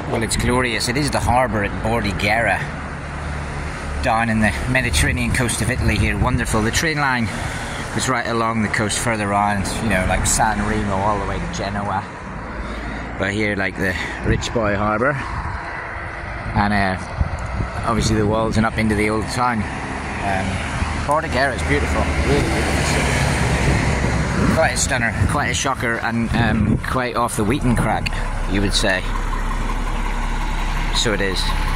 Well, it's glorious. It is the harbour at Bordighera, down in the Mediterranean coast of Italy here. Wonderful. The train line was right along the coast further on, you know, like San Remo all the way to Genoa. But here, like the rich boy harbour, and obviously the walls and up into the old town. Bordighera is beautiful, really beautiful. Quite a stunner, quite a shocker, and quite off the wheaten crack, you would say. So it is.